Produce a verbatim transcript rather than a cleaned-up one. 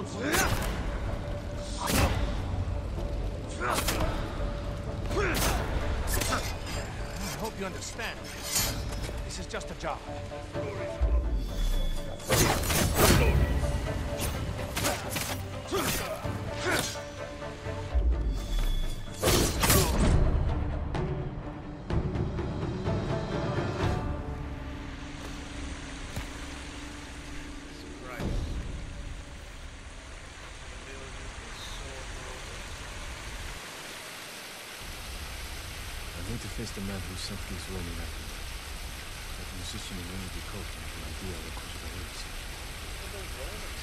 hope you understand. This is just a job. I need to face the man who sent these Roman weapons. Like a musician in one of the cult, an idea of the